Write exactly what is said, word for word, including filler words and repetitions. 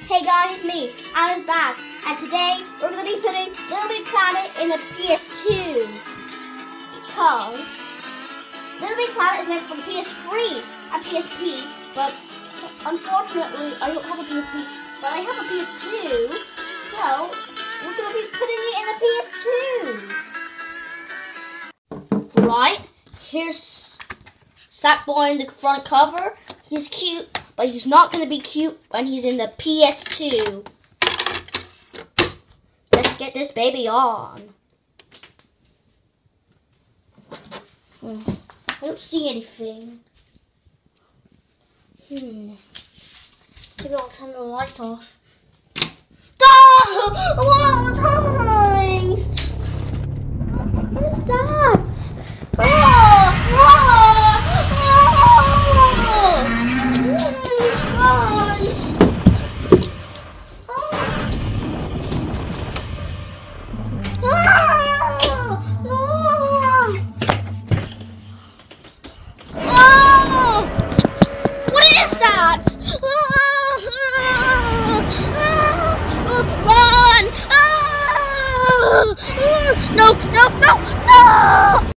Hey guys, it's me, Anna's back, and today we're going to be putting LittleBigPlanet in the P S two because LittleBigPlanet is meant for the P S three and P S P, but unfortunately I don't have a P S P, but I have a P S two, so we're going to be putting it in the P S two. Right, here's Sackboy in the front cover. He's cute, but he's not going to be cute when he's in the P S two. Let's get this baby on. Hmm. I don't see anything. Hmm. Maybe I'll turn the light off. Ah! What was happening? What is that? Ah! Ah! Run! No, no, no, no!